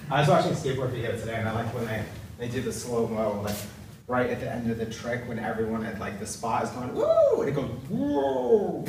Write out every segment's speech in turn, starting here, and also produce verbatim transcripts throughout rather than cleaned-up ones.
I was watching a skateboard video today, and I like when they, they do the slow-mo, like, right at the end of the trick when everyone at, like, the spot is going, woo, and it goes, whoa.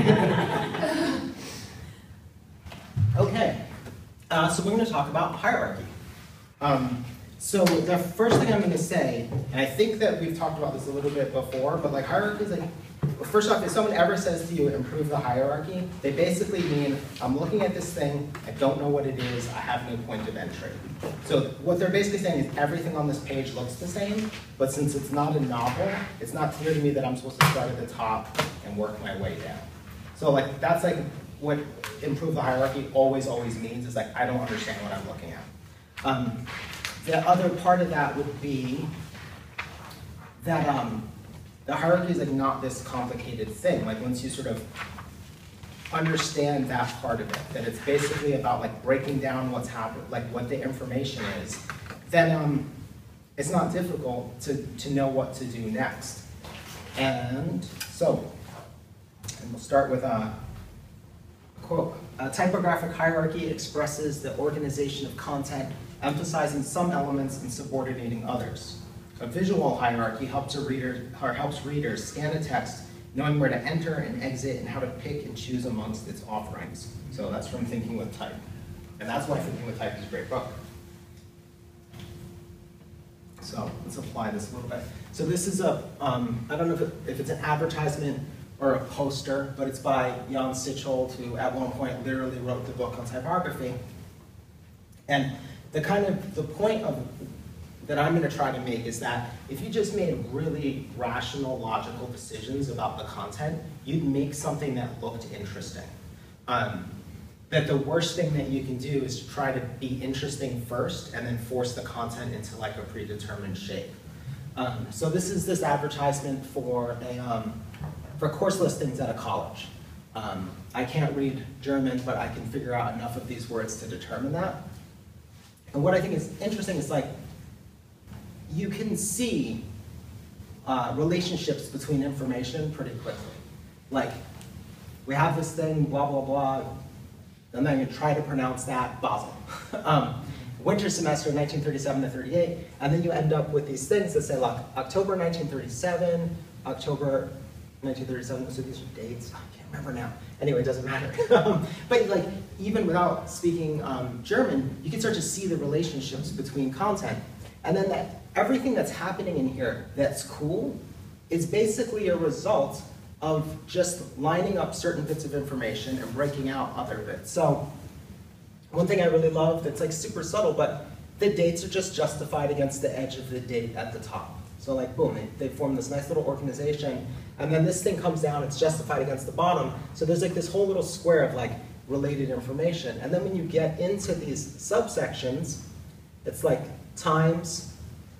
Okay, uh, so we're going to talk about hierarchy. Um, so the first thing I'm going to say, and I think that we've talked about this a little bit before, but like hierarchy is like, well, first off, if someone ever says to you, improve the hierarchy, they basically mean, I'm looking at this thing, I don't know what it is, I have no point of entry. So what they're basically saying is everything on this page looks the same, but since it's not a novel, it's not clear to me that I'm supposed to start at the top and work my way down. So like that's like what improve the hierarchy always, always means, is like I don't understand what I'm looking at. Um, the other part of that would be that um, the hierarchy is like not this complicated thing. Like once you sort of understand that part of it, that it's basically about like breaking down what's happened, like what the information is, then um, it's not difficult to, to know what to do next. And so, and we'll start with a quote. A typographic hierarchy expresses the organization of content, emphasizing some elements and subordinating others. A visual hierarchy helps a reader, or helps readers scan a text, knowing where to enter and exit and how to pick and choose amongst its offerings. So that's from Thinking with Type. And that's why Thinking with Type is a great book. So let's apply this a little bit. So this is a, um, I don't know if, it, if it's an advertisement or a poster, but it's by Jan Tschichold, who at one point literally wrote the book on typography. And the kind of, the point of that I'm going to try to make is that if you just made really rational, logical decisions about the content, you'd make something that looked interesting. Um, that the worst thing that you can do is try to be interesting first and then force the content into like a predetermined shape. Um, so this is this advertisement for a um, for course listings at a college. Um, I can't read German, but I can figure out enough of these words to determine that. And what I think is interesting is like, you can see uh, relationships between information pretty quickly. Like, we have this thing, blah, blah, blah, and then you try to pronounce that, Basel. um, winter semester, nineteen thirty-seven to thirty-eight, and then you end up with these things that say, like, October nineteen thirty-seven, October nineteen thirty-seven, so these are dates, I can't remember now. Anyway, it doesn't matter. um, but like, even without speaking um, German, you can start to see the relationships between content. And then that everything that's happening in here that's cool is basically a result of just lining up certain bits of information and breaking out other bits. So one thing I really love that's like super subtle, but the dates are just justified against the edge of the date at the top. So like, boom, they, they form this nice little organization, and then this thing comes down, it's justified against the bottom. So there's like this whole little square of like related information. And then when you get into these subsections, it's like times,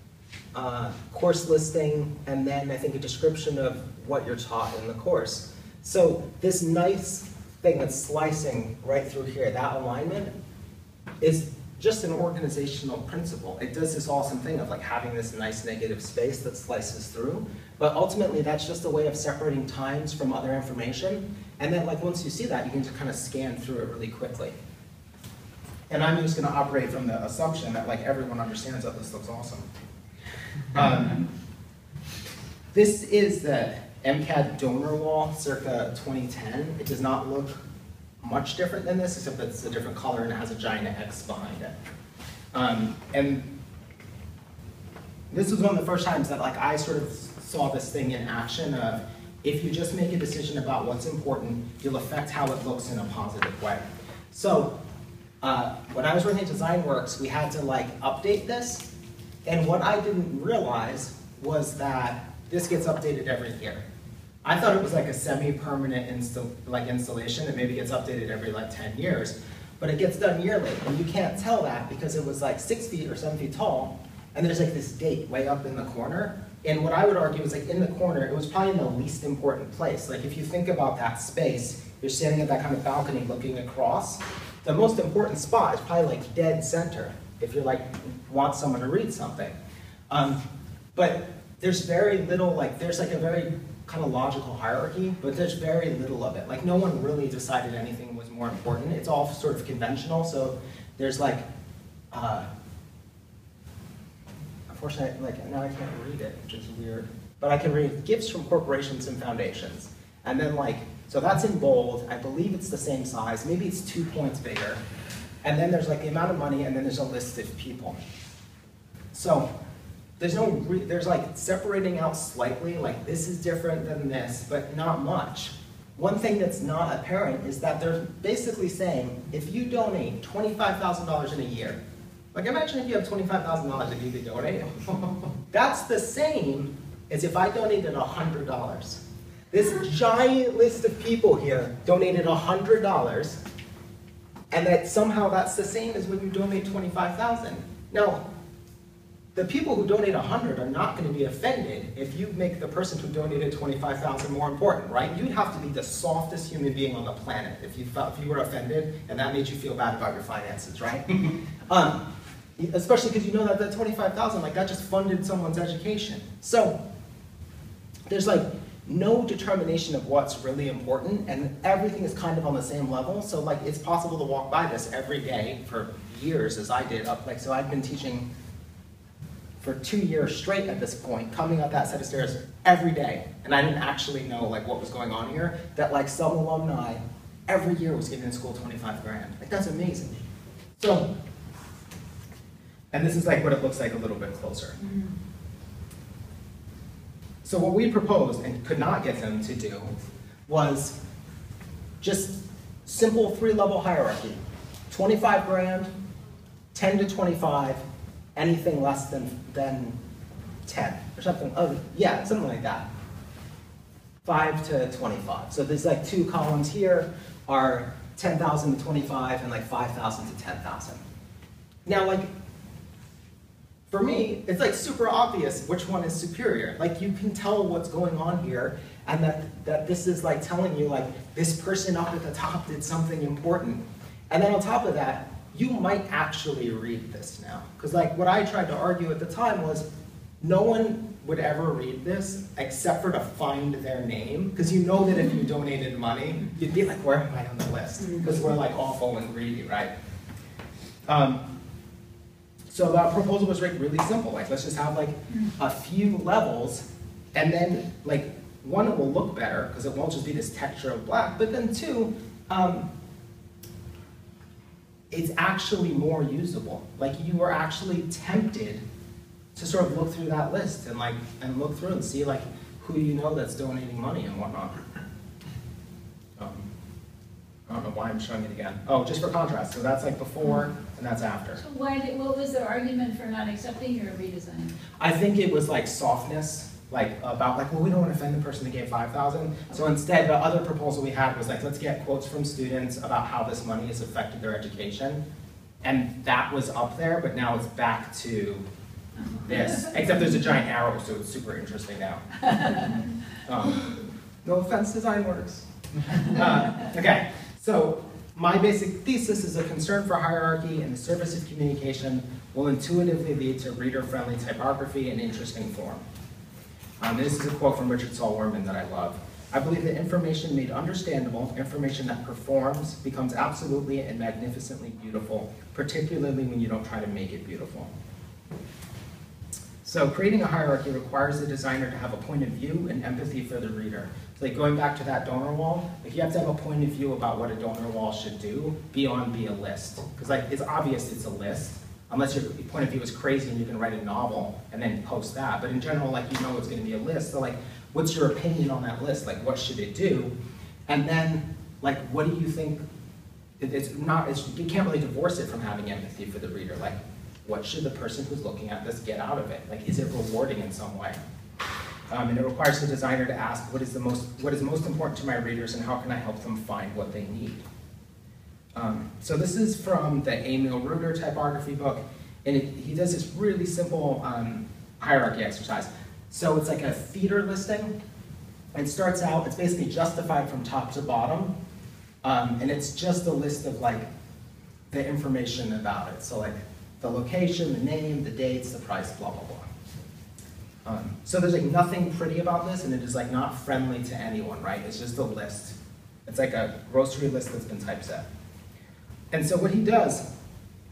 uh, course listing, and then I think a description of what you're taught in the course. So this nice thing that's slicing right through here, that alignment, is just an organizational principle. It does this awesome thing of like having this nice negative space that slices through, but ultimately that's just a way of separating times from other information, and then like once you see that, you can just kind of scan through it really quickly. And I'm just going to operate from the assumption that like everyone understands that this looks awesome. Um, this is the MCAD donor wall circa twenty ten. It does not look much different than this, except that it's a different color and it has a giant X behind it. Um, and this was one of the first times that like I sort of saw this thing in action of, if you just make a decision about what's important, you'll affect how it looks in a positive way. So uh, when I was working at DesignWorks, we had to like update this. And what I didn't realize was that this gets updated every year. I thought it was like a semi-permanent insta like installation that maybe gets updated every like ten years, but it gets done yearly, and you can't tell that because it was like six feet or seven feet tall, and there's like this date way up in the corner. And what I would argue is like in the corner, it was probably in the least important place. Like if you think about that space, you're standing at that kind of balcony looking across, the most important spot is probably like dead center if you're like, want someone to read something. Um, but there's very little, like there's like a very kind of logical hierarchy, but there's very little of it. Like no one really decided anything was more important. It's all sort of conventional. So there's like uh, unfortunately, like now I can't read it, which is weird. But I can read gifts from corporations and foundations. And then like, so that's in bold. I believe it's the same size. Maybe it's two points bigger. And then there's like the amount of money, and then there's a list of people. So there's no, re there's like separating out slightly, like this is different than this, but not much. One thing that's not apparent is that they're basically saying, if you donate twenty-five thousand dollars in a year, like imagine if you have twenty-five thousand dollars if you could donate, that's the same as if I donated one hundred dollars. This giant list of people here donated one hundred dollars, and that somehow that's the same as when you donate twenty-five thousand dollars. Now, the people who donate one hundred are not going to be offended if you make the person who donated twenty-five thousand more important, right? You'd have to be the softest human being on the planet if you felt, if you were offended and that made you feel bad about your finances, right? um, especially because you know that that twenty-five thousand, like that just funded someone's education. So there's like no determination of what's really important, and everything is kind of on the same level. So like it's possible to walk by this every day for years, as I did. Up like so, I've been teaching for two years straight at this point, coming up that set of stairs every day, and I didn't actually know like what was going on here. That like some alumni every year was giving the school twenty-five grand. Like that's amazing. So, and this is like what it looks like a little bit closer. Mm-hmm. So what we proposed and could not get them to do was just simple three-level hierarchy. twenty-five grand, ten to twenty-five, anything less than, than ten, or something, oh, yeah, something like that. five to twenty-five. So there's like two columns here are ten thousand to twenty-five and like five thousand to ten thousand. Now like, for me, it's like super obvious which one is superior. Like you can tell what's going on here, and that, that this is like telling you like this person up at the top did something important. And then on top of that, you might actually read this now. Because like what I tried to argue at the time was no one would ever read this except for to find their name. Because you know that if you donated money, you'd be like, where am I on the list? Because we're like awful and greedy, right? Um, So that proposal was like really simple. Like let's just have like a few levels, and then like one, it will look better because it won't just be this texture of black. But then two, um, it's actually more usable. Like you were actually tempted to sort of look through that list and like and look through and see like who you know that's donating money and whatnot. Um, I don't know why I'm showing it again. Oh, just for contrast. So that's like before and that's after. So why did, what was the argument for not accepting your redesign? I think it was like softness, like about like, well, we don't want to offend the person that gave five thousand. So instead, the other proposal we had was like, let's get quotes from students about how this money has affected their education. And that was up there, but now it's back to this. Except there's a giant arrow, so it's super interesting now. um, no offense, design works. Uh, okay. So my basic thesis is a concern for hierarchy in the service of communication will intuitively lead to reader-friendly typography and interesting form. Um, this is a quote from Richard Saul Wurman that I love. I believe that information made understandable, information that performs, becomes absolutely and magnificently beautiful, particularly when you don't try to make it beautiful. So creating a hierarchy requires the designer to have a point of view and empathy for the reader. So like going back to that donor wall, like you have to have a point of view about what a donor wall should do beyond be a list. Because like it's obvious it's a list, unless your point of view is crazy and you can write a novel and then post that. But in general, like you know it's going to be a list. So like, what's your opinion on that list? Like what should it do? And then like, what do you think? It, it's not. It's, you can't really divorce it from having empathy for the reader. Like, what should the person who's looking at this get out of it? Like, is it rewarding in some way? Um, and it requires the designer to ask, what is the most, what is most important to my readers, and how can I help them find what they need? Um, so this is from the Emil Ruder typography book, and it, he does this really simple um, hierarchy exercise. So it's like a feeder listing. It starts out, it's basically justified from top to bottom, um, and it's just a list of like the information about it. So like the location, the name, the dates, the price, blah, blah, blah. Um, so there's like nothing pretty about this, and it is like not friendly to anyone, right? It's just a list. It's like a grocery list that's been typeset. And so what he does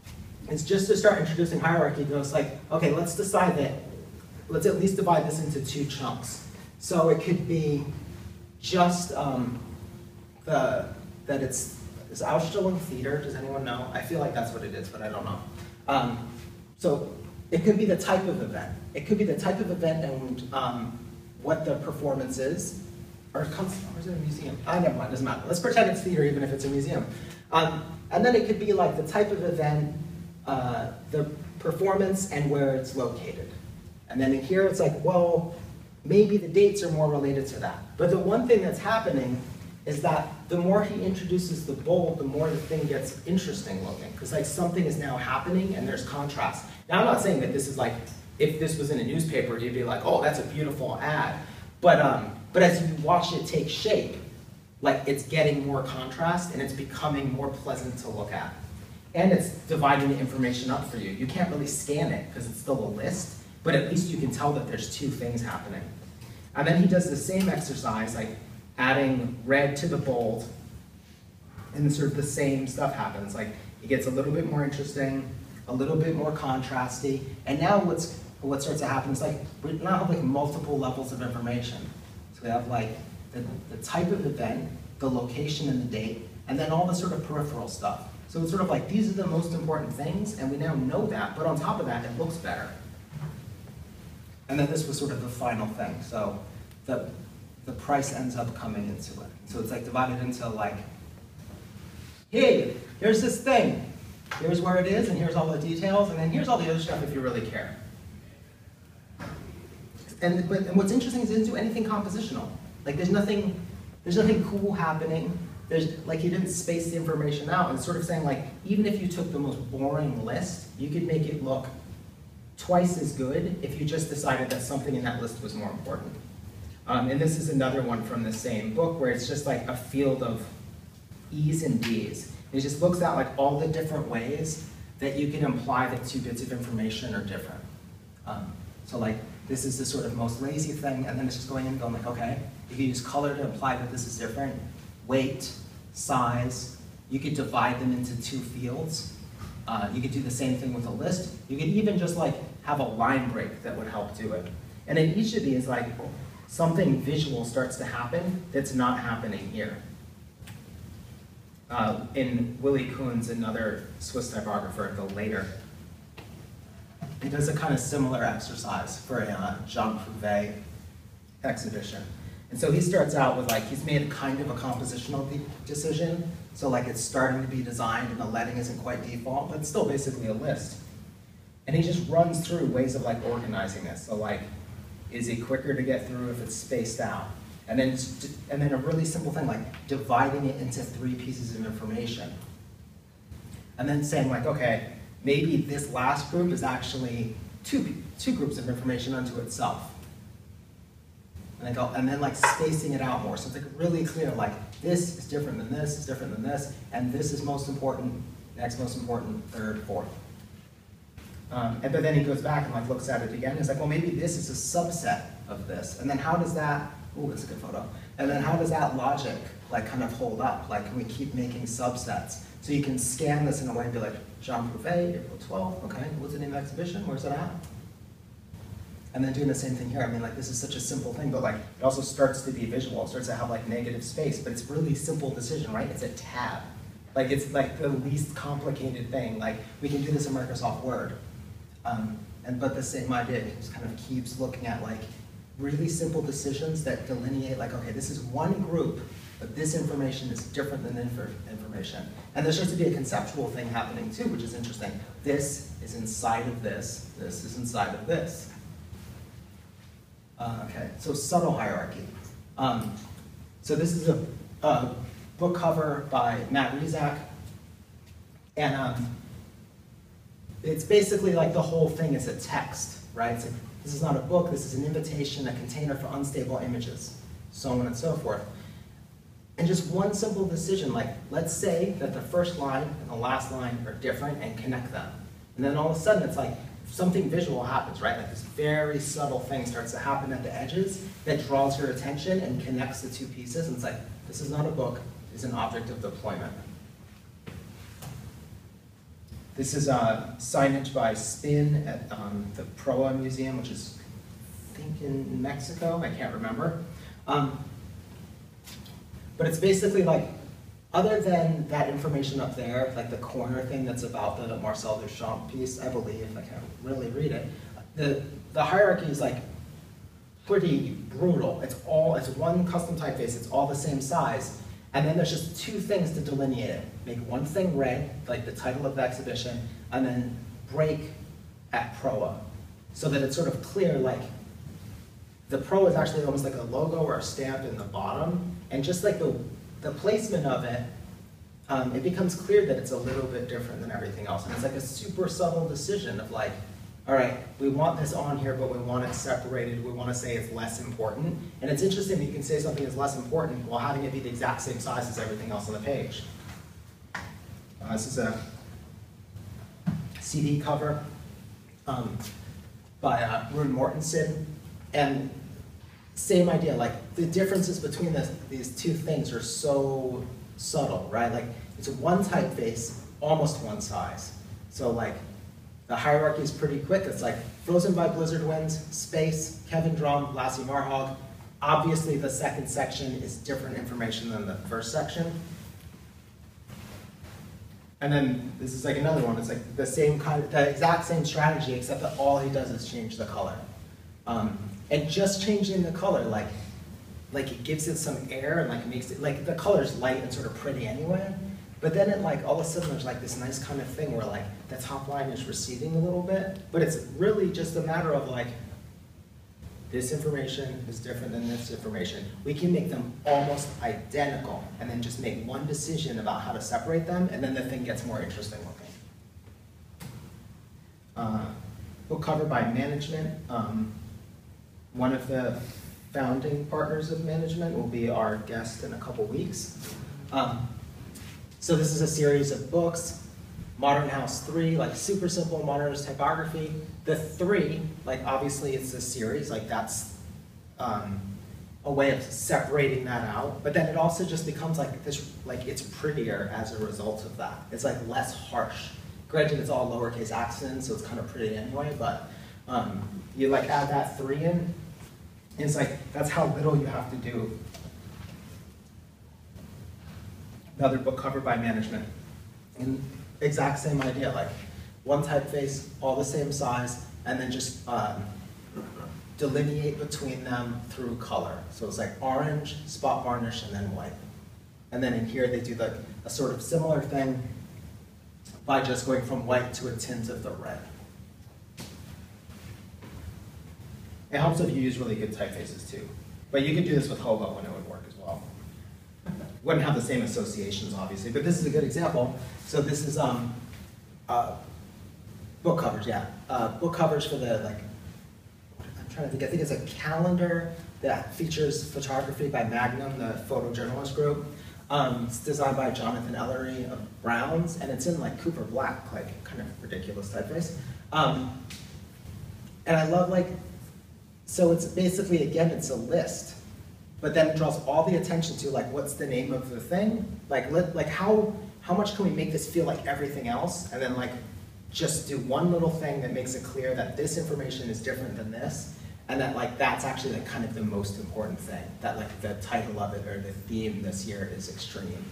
is just to start introducing hierarchy, goes like, okay, let's decide that, let's at least divide this into two chunks. So it could be just um, the, that it's, is Ausstellung theater, does anyone know? I feel like that's what it is, but I don't know. Um, so it could be the type of event. It could be the type of event and um, what the performance is. Or, comes, or is it a museum? Ah, never mind, doesn't matter. Let's pretend it's theater even if it's a museum. Um, and then it could be like the type of event, uh, the performance, and where it's located. And then in here it's like, well, maybe the dates are more related to that. But the one thing that's happening is that the more he introduces the bold, the more the thing gets interesting looking. Because like something is now happening and there's contrast. Now I'm not saying that this is like, if this was in a newspaper, you'd be like, oh, that's a beautiful ad. But, um, but as you watch it take shape, like it's getting more contrast and it's becoming more pleasant to look at. And it's dividing the information up for you. You can't really scan it because it's still a list, but at least you can tell that there's two things happening. And then he does the same exercise, like adding red to the bold, and sort of the same stuff happens. Like it gets a little bit more interesting, a little bit more contrasty, and now what's, what starts to happen is like, we now have like multiple levels of information. So we have like the, the type of event, the location and the date, and then all the sort of peripheral stuff. So it's sort of like, these are the most important things, and we now know that, but on top of that, it looks better. And then this was sort of the final thing. So the, the price ends up coming into it. So it's like divided into like, hey, here's this thing. Here's where it is, and here's all the details, and then here's all the other stuff if you really care. And, but, and what's interesting is it didn't do anything compositional. Like there's nothing, there's nothing cool happening. There's, like he didn't space the information out. And sort of saying like, even if you took the most boring list, you could make it look twice as good if you just decided that something in that list was more important. Um, and this is another one from the same book where it's just like a field of E's and D's. It just looks at like all the different ways that you can imply that two bits of information are different. Um, so like, this is the sort of most lazy thing, and then it's just going in and going like, okay, you can use color to imply that this is different, weight, size, you could divide them into two fields. Uh, you could do the same thing with a list. You could even just like have a line break that would help do it. And in each of these, like something visual starts to happen that's not happening here. Uh, in Willi Kunz, another Swiss typographer, the later, he does a kind of similar exercise for a uh, Jean Prouvé exhibition. And so he starts out with like, he's made kind of a compositional de decision. So like it's starting to be designed and the leading isn't quite default, but it's still basically a list. And he just runs through ways of like organizing this. So like, is it quicker to get through if it's spaced out? And then, and then a really simple thing like dividing it into three pieces of information. And then saying like, okay, maybe this last group is actually two, two groups of information unto itself. And then, go, and then like spacing it out more. So it's like really clear, like this is different than this, is different than this, and this is most important, next most important, third, fourth. Um, and but then he goes back and like looks at it again. He's like, well, maybe this is a subset of this. And then how does that, oh, that's a good photo. And then how does that logic like kind of hold up? Like, can we keep making subsets? So you can scan this in a way and be like, Jean Prouvé, April twelfth, okay, what's the name of the exhibition? Where's it at? And then doing the same thing here. I mean, like, this is such a simple thing, but like, it also starts to be visual. It starts to have like negative space, but it's really simple decision, right? It's a tab. Like, it's like the least complicated thing. Like, we can do this in Microsoft Word. Um, and but the same idea, it just kind of keeps looking at like really simple decisions that delineate like, okay, this is one group, but this information is different than inf information. And there starts to be a conceptual thing happening too, which is interesting. This is inside of this, this is inside of this. Uh, okay, so subtle hierarchy. Um, so this is a, a book cover by Matt Rizak, and um, it's basically like the whole thing is a text, right? So this is not a book, this is an invitation, a container for unstable images, so on and so forth. And just one simple decision, like let's say that the first line and the last line are different and connect them. And then all of a sudden it's like something visual happens, right? Like this very subtle thing starts to happen at the edges that draws your attention and connects the two pieces. And it's like, this is not a book, it's an object of deployment. This is uh, signage by Spin at um, the Proa Museum, which is, I think, in Mexico. I can't remember. Um, but it's basically like, other than that information up there, like the corner thing that's about the Marcel Duchamp piece, I believe, I can't really read it, the, the hierarchy is like pretty brutal. It's all, it's one custom typeface, it's all the same size, and then there's just two things to delineate it. Make one thing red, like the title of the exhibition, and then break at Proa, so that it's sort of clear, like, the Pro is actually almost like a logo or a stamp in the bottom, and just like the, the placement of it, um, it becomes clear that it's a little bit different than everything else. And it's like a super subtle decision of like, all right, we want this on here, but we want it separated. We want to say it's less important. And it's interesting that you can say something is less important while having it be the exact same size as everything else on the page. Uh, this is a C D cover um, by uh, Rune Mortensen. And same idea, like the differences between this, these two things are so subtle, right? Like it's one typeface, almost one size. So like the hierarchy is pretty quick. It's like Frozen by Blizzard Winds, Space, Kevin Drum, Lassie Marhog. Obviously the second section is different information than the first section. And then this is like another one. It's like the same kind of, the exact same strategy, except that all he does is change the color. Um, and just changing the color, like, like it gives it some air and like makes it, like the color's light and sort of pretty anyway. But then it like, all of a sudden there's like this nice kind of thing where like the top line is receding a little bit, but it's really just a matter of like, this information is different than this information. We can make them almost identical and then just make one decision about how to separate them, and then the thing gets more interesting looking. Uh, book cover by Management. Um, one of the founding partners of Management will be our guest in a couple weeks. Um, so this is a series of books. Modern House three, like super simple modernist typography. The three, like obviously it's a series, like that's um, a way of separating that out. But then it also just becomes like this, like it's prettier as a result of that. It's like less harsh. Granted, it's all lowercase accents, so it's kind of pretty anyway, but um, you like add that three in, and it's like, that's how little you have to do. Another book cover by Management. And exact same idea, like one typeface, all the same size, and then just um, delineate between them through color. So it's like orange, spot varnish, and then white. And then in here they do like a sort of similar thing by just going from white to a tint of the red. It helps if you use really good typefaces too. But you could do this with Hobo and it would work as well. Wouldn't have the same associations, obviously, but this is a good example. So this is um, uh, book covers, yeah. Uh, book covers for the, like, I'm trying to think, I think it's a calendar that features photography by Magnum, the photojournalist group. Um, it's designed by Jonathan Ellery of Browns, and it's in like Cooper Black, like kind of ridiculous typeface. Um, and I love like, so it's basically, again, it's a list. But then it draws all the attention to like, what's the name of the thing? Like, let, like how, how much can we make this feel like everything else? And then like, just do one little thing that makes it clear that this information is different than this. And that like, that's actually like kind of the most important thing. That like the title of it or the theme this year is extreme.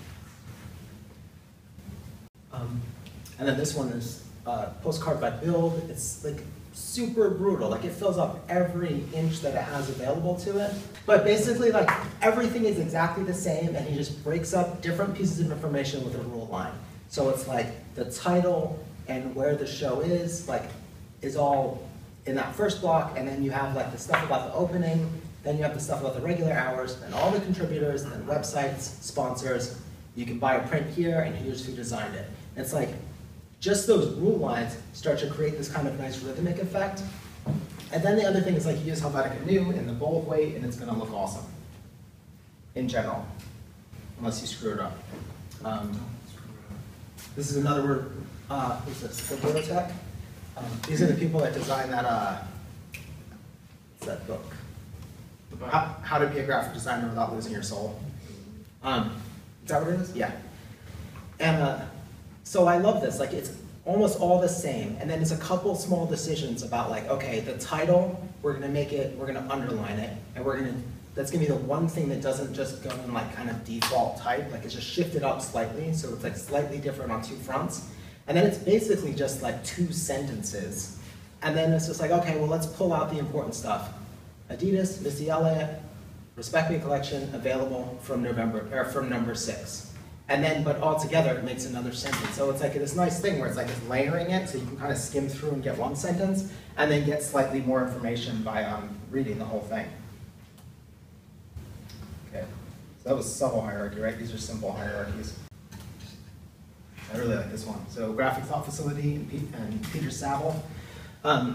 Um, and then this one is uh, postcard by Build. It's like, super brutal, like it fills up every inch that it has available to it. But basically like everything is exactly the same and he just breaks up different pieces of information with a rule line. So it's like the title and where the show is, like is all in that first block, and then you have like the stuff about the opening, then you have the stuff about the regular hours, and all the contributors, and websites, sponsors. You can buy a print here and here's who designed it. It's like just those rule lines start to create this kind of nice rhythmic effect. And then the other thing is like you use Helvetica New in the bold weight and it's gonna look awesome in general, unless you screw it up. Um, this is another word, uh, what's this, Bibliotech? Um, these are the people that designed that, uh, what's that book? How, how to be a graphic designer without losing your soul. Um, is that what it is? Yeah. And uh, so I love this. Like it's almost all the same. And then there's a couple small decisions about like, okay, the title, we're gonna make it, we're gonna underline it, and we're gonna, that's gonna be the one thing that doesn't just go in like kind of default type, like it's just shifted up slightly, so it's like slightly different on two fronts. And then it's basically just like two sentences. And then it's just like, okay, well, let's pull out the important stuff. Adidas, Missy Elliott, Respect Me collection, available from November, or from number six. And then, but all together, it makes another sentence. So it's like this nice thing where it's like it's layering it, so you can kind of skim through and get one sentence, and then get slightly more information by um, reading the whole thing. Okay, so that was subtle hierarchy, right? These are simple hierarchies. I really like this one. So Graphic Thought Facility and, Pete, and Peter Saville. Um,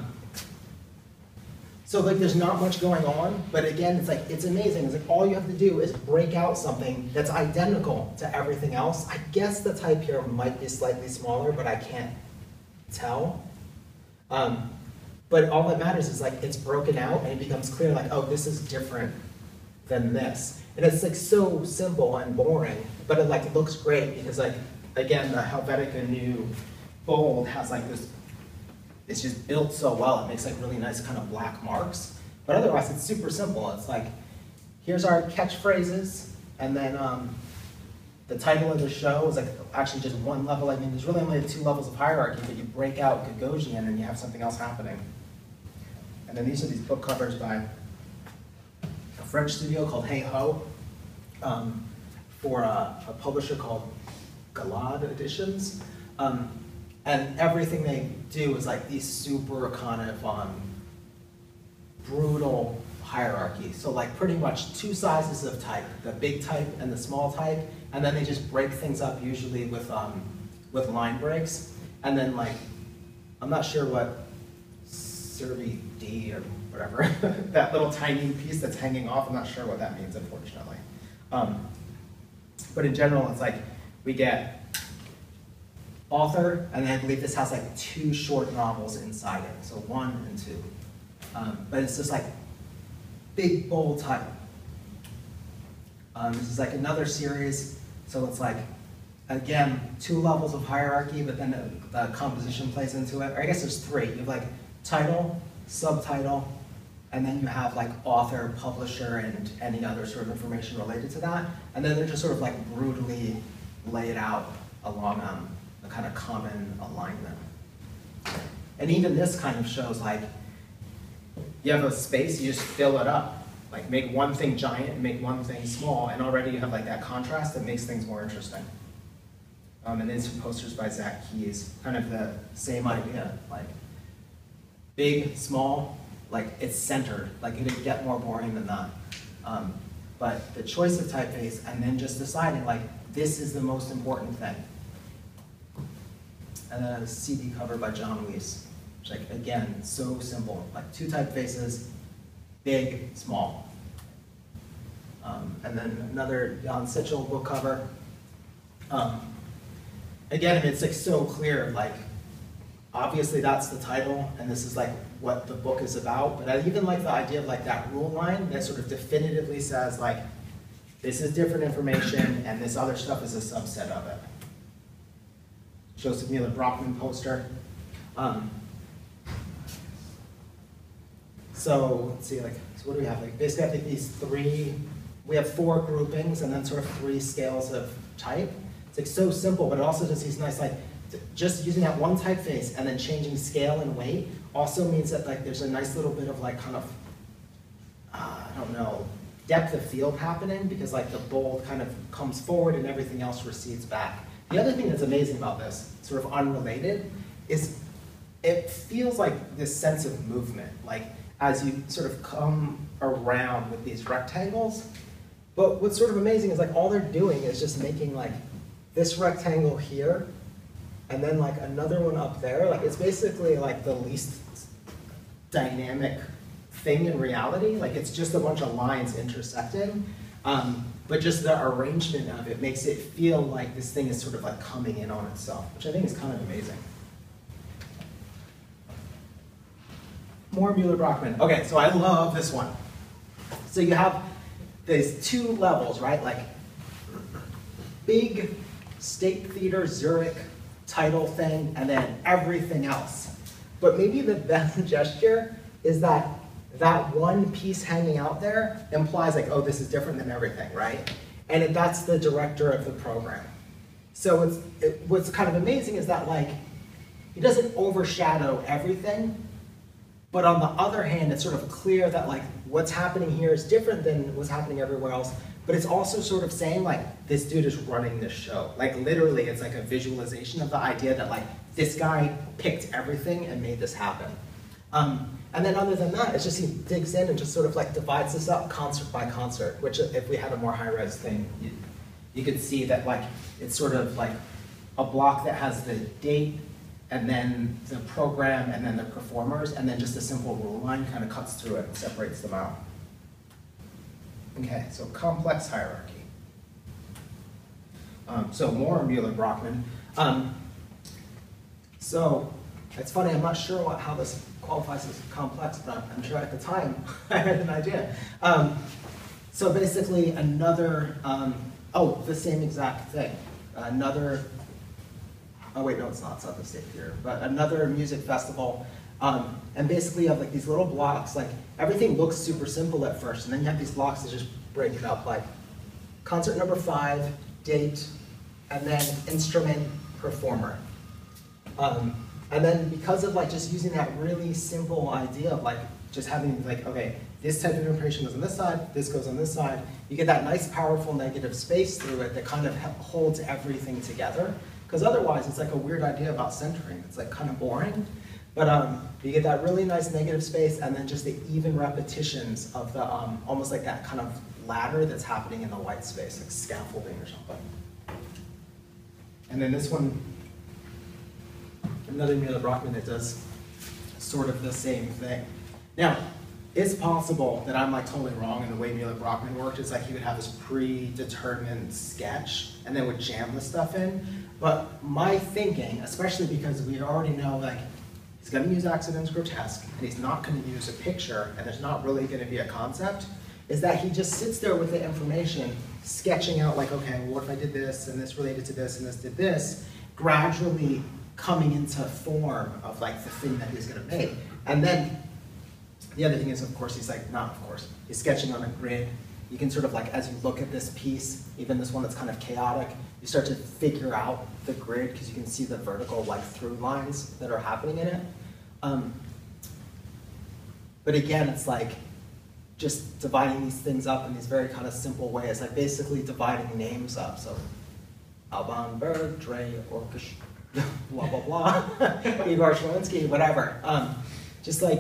so like there's not much going on, but again, it's like, it's amazing. It's like all you have to do is break out something that's identical to everything else. I guess the type here might be slightly smaller, but I can't tell. Um, but all that matters is like it's broken out and it becomes clear like, oh, this is different than this. And it's like so simple and boring, but it like looks great because like, again, the Helvetica new bold has like this, it's just built so well, it makes like really nice kind of black marks. But otherwise, it's super simple. It's like, here's our catchphrases, and then um, the title of the show is like actually just one level. I mean, there's really only two levels of hierarchy, but you break out Gagosian and you have something else happening. And then these are these book covers by a French studio called Hey Ho, um, for a, a publisher called Galad Editions. Um, and everything they do is like these super kind of um, brutal hierarchy. So like pretty much two sizes of type, the big type and the small type, and then they just break things up usually with, um, with line breaks. And then like, I'm not sure what Servi D or whatever, that little tiny piece that's hanging off, I'm not sure what that means, unfortunately. Um, but in general, it's like, we get author, and then I believe this has like two short novels inside it, so one and two. Um, but it's just like big, bold type. Um, this is like another series, so it's like, again, two levels of hierarchy, but then the, the composition plays into it. Or I guess there's three. You have like title, subtitle, and then you have like author, publisher, and any other sort of information related to that. And then they're just sort of like brutally laid out along um, a kind of common alignment. And even this kind of shows like, you have a space, you just fill it up. Like make one thing giant and make one thing small, and already you have like that contrast that makes things more interesting. Um, and then some posters by Zach Keyes, kind of the same idea, like big, small, like it's centered, like it could get more boring than that. Um, but the choice of typeface and then just deciding like, this is the most important thing. And then a C D cover by John Weiss, which like, again, so simple, like two typefaces, big, small. Um, and then another Jan Tschichold book cover. Um, again, it's like so clear, like obviously that's the title and this is like what the book is about, but I even like the idea of like that rule line that sort of definitively says like, this is different information and this other stuff is a subset of it. Josef Müller-Brockmann poster. Um, so let's see, like, so what do we have? Like basically I think these three, we have four groupings and then sort of three scales of type. It's like so simple, but it also does these nice, like, just using that one typeface and then changing scale and weight also means that like there's a nice little bit of like kind of, uh, I don't know, depth of field happening because like the bold kind of comes forward and everything else recedes back. The other thing that's amazing about this, sort of unrelated, is it feels like this sense of movement, like as you sort of come around with these rectangles. But what's sort of amazing is like all they're doing is just making like this rectangle here and then like another one up there. Like it's basically like the least dynamic thing in reality. Like it's just a bunch of lines intersecting. Um, but just the arrangement of it makes it feel like this thing is sort of like coming in on itself, which I think is kind of amazing. More Müller-Brockmann. Okay, so I love this one. So you have these two levels, right? Like big State Theater Zurich title thing, and then everything else. But maybe the best gesture is that that one piece hanging out there implies like, oh, this is different than everything, right? And it, that's the director of the program. So it's, it, what's kind of amazing is that like, he doesn't overshadow everything, but on the other hand, it's sort of clear that like, what's happening here is different than what's happening everywhere else, but it's also sort of saying like, this dude is running this show. Like literally, it's like a visualization of the idea that like, this guy picked everything and made this happen. Um, and then other than that, it's just he digs in and just sort of like divides this up concert by concert, which if we had a more high-res thing, you, you could see that like, it's sort of like a block that has the date, and then the program, and then the performers, and then just a simple rule line kind of cuts through it and separates them out. Okay, so complex hierarchy. Um, so more Müller-Brockmann. Um, so it's funny, I'm not sure what, how this qualifies as complex, but I'm sure at the time I had an idea. Um, so basically another, um, oh, the same exact thing. Another, oh wait, no, it's not, it's not the State Theater, but another music festival. Um, and basically you have like these little blocks, like everything looks super simple at first, and then you have these blocks that just break it up, like concert number five, date, and then instrument, performer. Um, and then because of like just using that really simple idea of like just having like, okay, this type of information goes on this side, this goes on this side, you get that nice powerful negative space through it that kind of holds everything together. Because otherwise it's like a weird idea about centering. It's like kind of boring. But um, you get that really nice negative space and then just the even repetitions of the, um, almost like that kind of ladder that's happening in the white space, like scaffolding or something. And then this one, another Müller-Brockmann that does sort of the same thing. Now, it's possible that I'm like totally wrong in the way Müller-Brockmann worked. It's like he would have this predetermined sketch and then would jam the stuff in. But my thinking, especially because we already know like he's going to use accidents grotesque, and he's not going to use a picture, and there's not really going to be a concept, is that he just sits there with the information, sketching out like, okay, well, what if I did this, and this related to this, and this did this, gradually coming into form of like the thing that he's going to make. And then the other thing is, of course, he's like, not of course, he's sketching on a grid. You can sort of like, as you look at this piece, even this one that's kind of chaotic, you start to figure out the grid because you can see the vertical like through lines that are happening in it. Um, but again, it's like just dividing these things up in these very kind of simple ways, like basically dividing names up. So Alban Berg, Dre, Orkish, blah, blah, blah, Igor Shalinsky, whatever. Um, just like,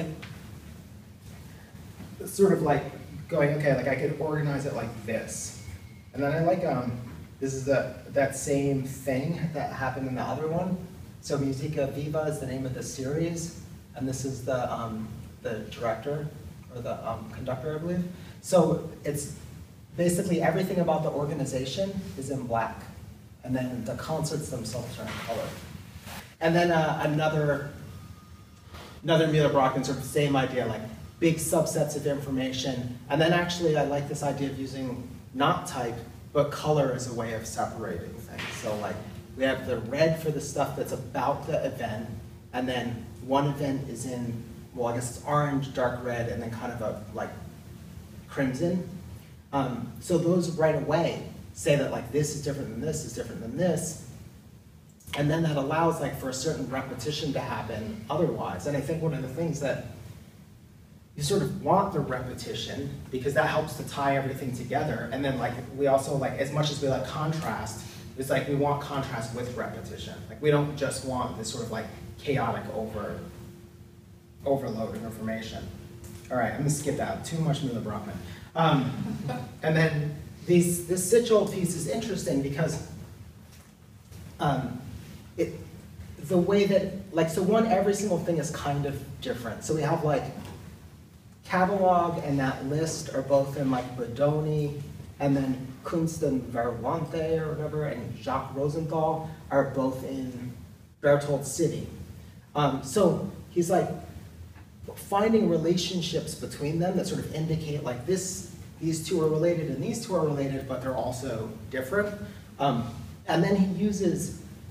sort of like going, okay, like I could organize it like this. And then I like, um, this is the, that same thing that happened in the other one. So Musica Viva is the name of the series, and this is the, um, the director, or the um, conductor, I believe. So it's basically everything about the organization is in black, and then the concerts themselves are in color. And then uh, another, another Müller-Brockmann, sort of same idea, like big subsets of information. And then actually I like this idea of using not type, but color as a way of separating things. So like we have the red for the stuff that's about the event, and then one event is in, well, I guess it's orange, dark red, and then kind of a like crimson. Um, so those right away say that like this is different than this is different than this. And then that allows like for a certain repetition to happen otherwise. And I think one of the things that you sort of want the repetition because that helps to tie everything together. And then like we also like, as much as we like contrast, it's like we want contrast with repetition. Like we don't just want this sort of like chaotic over, overload of information. All right, I'm gonna skip that, too much Müller-Brockmann. Um, and then these, this Tschichold piece is interesting because um, it, the way that, like, so one, every single thing is kind of different. So we have like, catalog and that list are both in like Bodoni, and then Kunst and Verwante or whatever, and Jacques Rosenthal are both in Berthold City. Um, so he's like finding relationships between them that sort of indicate like this, these two are related and these two are related, but they're also different. Um, and then he uses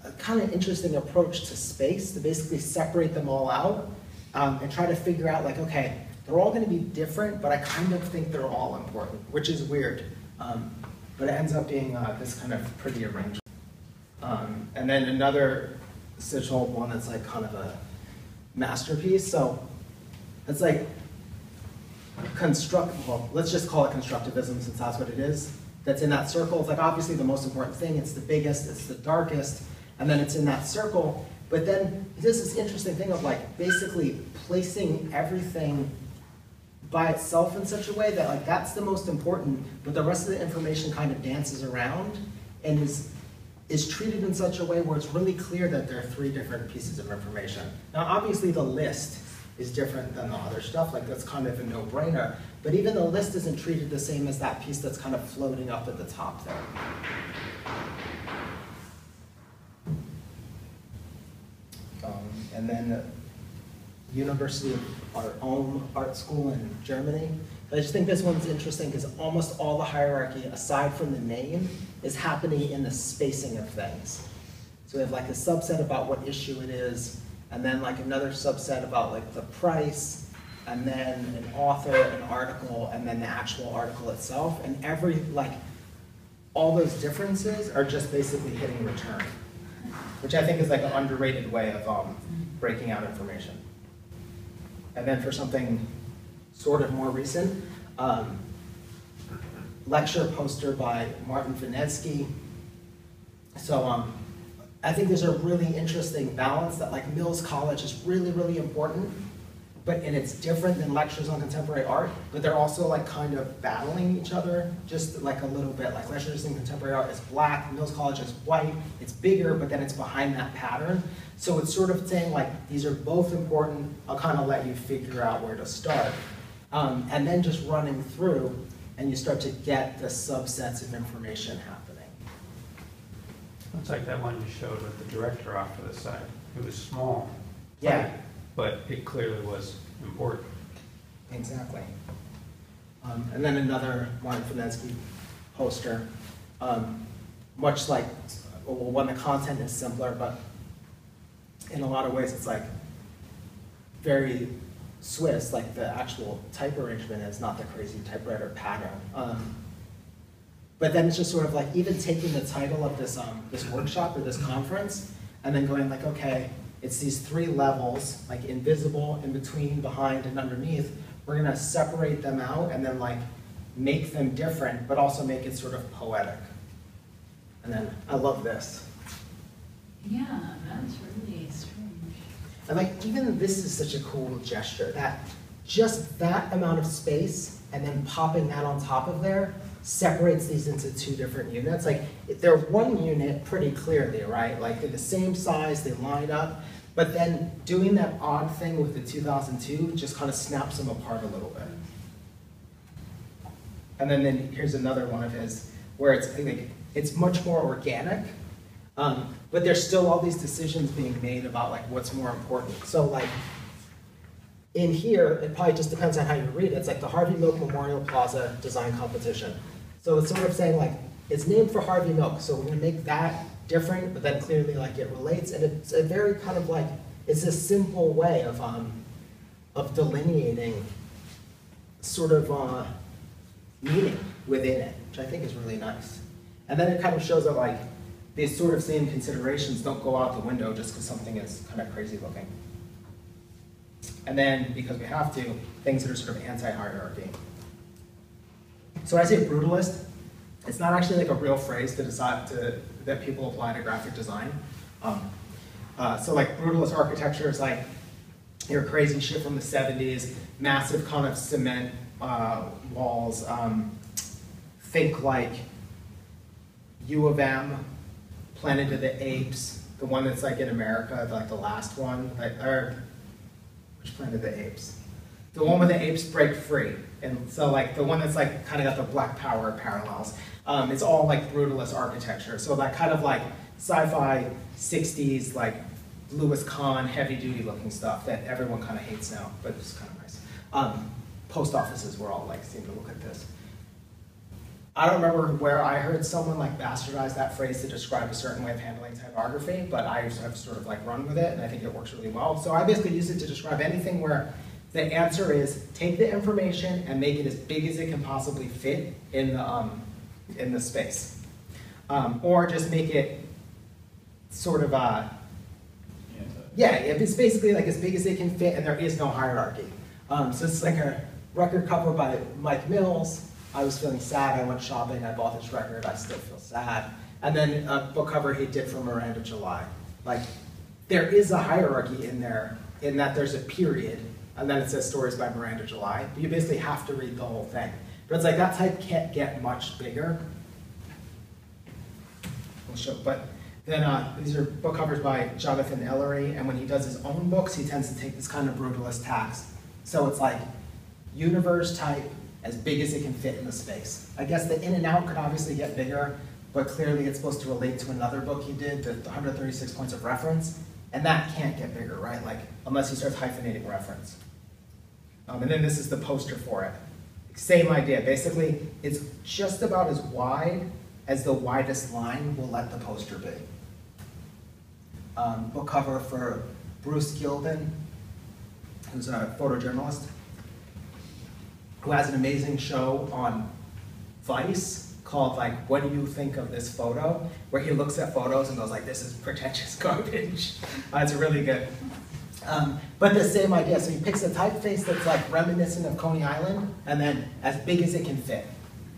a kind of interesting approach to space to basically separate them all out um, and try to figure out like, okay, they're all going to be different, but I kind of think they're all important, which is weird. Um, but it ends up being uh, this kind of pretty arrangement. Um, and then another Tschichold one that's like kind of a masterpiece. So it's like construct, well, let's just call it constructivism since that's what it is. That's in that circle. It's like obviously the most important thing. It's the biggest, it's the darkest, and then it's in that circle. But then there's this interesting thing of like basically placing everything by itself in such a way that like that's the most important, but the rest of the information kind of dances around and is is treated in such a way where it's really clear that there are three different pieces of information. Now obviously the list is different than the other stuff, like that's kind of a no-brainer, but even the list isn't treated the same as that piece that's kind of floating up at the top there. Um, and then University of our own art school in Germany. I just think this one's interesting because almost all the hierarchy, aside from the name, is happening in the spacing of things. So we have like a subset about what issue it is, and then like another subset about like the price, and then an author, an article, and then the actual article itself. And every, like, all those differences are just basically hitting return, which I think is like an underrated way of um, breaking out information. And then for something sort of more recent, um, lecture poster by Martin Venezky. So um, I think there's a really interesting balance that like Mills College is really, really important, but and it's different than lectures on contemporary art, but they're also like kind of battling each other just like a little bit. Like lectures in contemporary art is black, Mills College is white, it's bigger, but then it's behind that pattern. So it's sort of saying like, these are both important, I'll kind of let you figure out where to start. Um, and then just running through, and you start to get the subsets of information happening. It's like that one you showed with the director off to the side. It was small. Yeah. But it clearly was important. Exactly. Um, and then another Martin Venezky poster, um, much like, well, when the content is simpler, but in a lot of ways it's like very Swiss, like the actual type arrangement is not the crazy typewriter pattern. Um, but then it's just sort of like even taking the title of this, um, this workshop or this conference and then going like, okay, it's these three levels, like invisible, in between, behind, and underneath. We're gonna separate them out and then like make them different, but also make it sort of poetic. And then I love this. Yeah, that's really strange. And like even this is such a cool gesture that just that amount of space and then popping that on top of there separates these into two different units. Like they're one unit pretty clearly, right? Like they're the same size, they line up, but then doing that odd thing with the two thousand two just kind of snaps them apart a little bit. And then, then here's another one of his where it's like it's much more organic, um, but there's still all these decisions being made about like what's more important. So like in here, it probably just depends on how you read it. It's like the Harvey Milk Memorial Plaza Design Competition. So it's sort of saying like, it's named for Harvey Milk, so we're gonna make that different, but then clearly like it relates, and it's a very kind of like, it's a simple way of, um, of delineating sort of uh, meaning within it, which I think is really nice. And then it kind of shows that like, these sort of same considerations don't go out the window just because something is kind of crazy looking. And then, because we have to, things that are sort of anti-hierarchy. So when I say brutalist, it's not actually like a real phrase to decide to, that people apply to graphic design. Um, uh, so like brutalist architecture is like your crazy shit from the seventies, massive kind of cement uh, walls. Um, think like U of M, Planet of the Apes, the one that's like in America, like the last one, like, or which Planet of the Apes? The one where the apes break free. And so like the one that's like kind of got the Black Power parallels. Um, it's all like brutalist architecture. So that kind of like sci-fi sixties, like Louis Kahn, heavy duty looking stuff that everyone kind of hates now, but it's kind of nice. Um, post offices were all like, seem to look at this. I don't remember where I heard someone like bastardize that phrase to describe a certain way of handling typography, but I have sort of like run with it, and I think it works really well. So I basically use it to describe anything where the answer is take the information and make it as big as it can possibly fit in the, um, in the space. Um, or just make it sort of, uh, yeah, it's basically like as big as it can fit, and there is no hierarchy. Um, so it's like a record cover by Mike Mills. I was feeling sad, I went shopping, I bought this record, I still feel sad. And then a book cover he did for Miranda July. Like, there is a hierarchy in there, in that there's a period, and then it says stories by Miranda July, but you basically have to read the whole thing. But it's like, that type can't get much bigger. We'll show, but then uh, these are book covers by Jonathan Ellery, and when he does his own books, he tends to take this kind of brutalist tax. So it's like, universe type, as big as it can fit in the space. I guess the in and out could obviously get bigger, but clearly it's supposed to relate to another book he did, the one hundred thirty-six points of reference, and that can't get bigger, right? Like, unless he starts hyphenating reference. Um, and then this is the poster for it. Same idea, basically, it's just about as wide as the widest line will let the poster be. Um, book cover for Bruce Gilden, who's a photojournalist, who has an amazing show on Vice called, like, what do you think of this photo? Where he looks at photos and goes like, this is pretentious garbage. Uh, it's really good. Um, but the same idea, so he picks a typeface that's like reminiscent of Coney Island, and then as big as it can fit.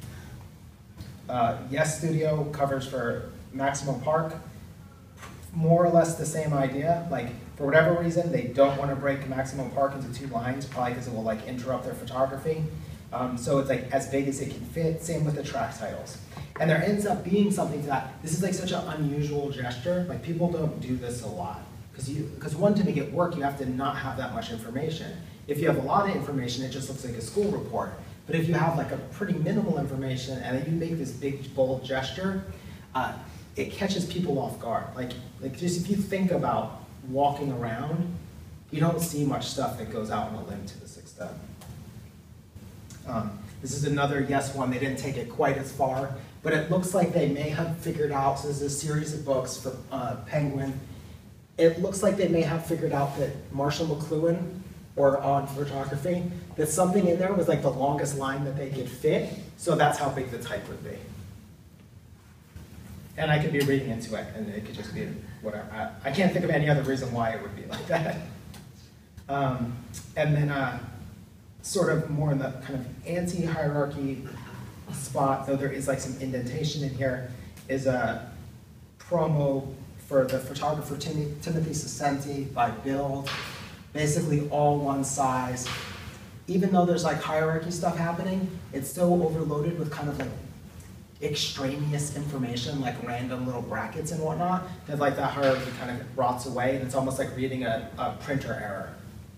Uh, Yes Studio covers for Maximum Park, more or less the same idea. Like, for whatever reason, they don't want to break Maximum Park into two lines, probably because it will like interrupt their photography. Um, so it's like as big as it can fit, same with the track titles. And there ends up being something to that. This is like such an unusual gesture. Like, people don't do this a lot. Because you, because one, to make it work, you have to not have that much information. If you have a lot of information, it just looks like a school report. But if you have like a pretty minimal information and then you make this big, bold gesture, uh, it catches people off guard. Like, like just if you think about walking around, you don't see much stuff that goes out on a limb to this extent. Um, this is another yes one. They didn't take it quite as far, but it looks like they may have figured out, so this is a series of books for uh, Penguin. It looks like they may have figured out that Marshall McLuhan, or on photography, that something in there was like the longest line that they could fit, so that's how big the type would be. And I could be reading into it, and it could just be whatever. I, I can't think of any other reason why it would be like that. Um, and then uh, sort of more in the kind of anti-hierarchy spot, though there is like some indentation in here, is a promo for the photographer Tim Timothy Sicenti by Build. Basically all one size. Even though there's like hierarchy stuff happening, it's so overloaded with kind of like extraneous information, like random little brackets and whatnot, that like that hierarchy kind of rots away, and it's almost like reading a, a printer error.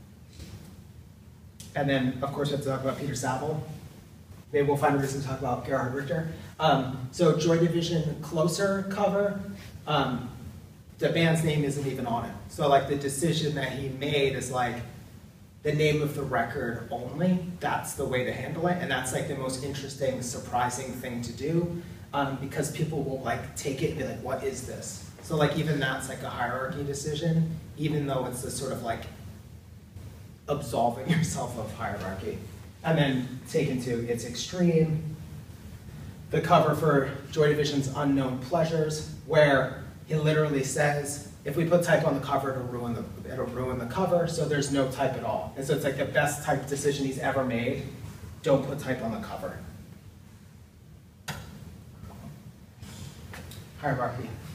And then, of course, we have to talk about Peter Saville. Maybe we'll find a reason to talk about Gerhard Richter. Um, so Joy Division Closer cover, um, the band's name isn't even on it. So like the decision that he made is like the name of the record only. That's the way to handle it, and that's like the most interesting, surprising thing to do, um, because people will like take it and be like, what is this? So like even that's like a hierarchy decision, even though it's this sort of like absolving yourself of hierarchy. And then taken to its extreme, the cover for Joy Division's Unknown Pleasures, where he literally says, if we put type on the cover, it'll ruin the, it'll ruin the cover, so there's no type at all. And so it's like the best type decision he's ever made. Don't put type on the cover. Hierarchy.